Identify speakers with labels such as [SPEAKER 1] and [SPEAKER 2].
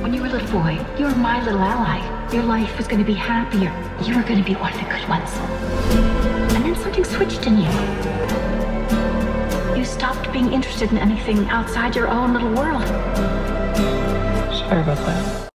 [SPEAKER 1] When you were a little boy, you were my little ally. Your life was going to be happier. You were going to be one of the good ones. And then something switched in you. You stopped being interested in anything outside your own little world.
[SPEAKER 2] Sorry about that.